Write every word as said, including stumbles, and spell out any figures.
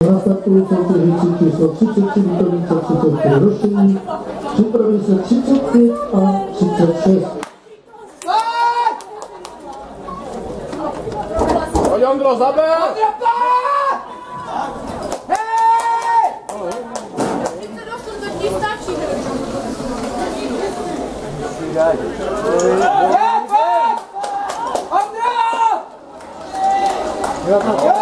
Na startu soutěžící číslo třicet tři, Vítkovice třicet tři Roštění, připraví se třicet pět a třicet šest. Pojď Ondro, zaber! Hej! třicet osm to ti stačí. Ondro!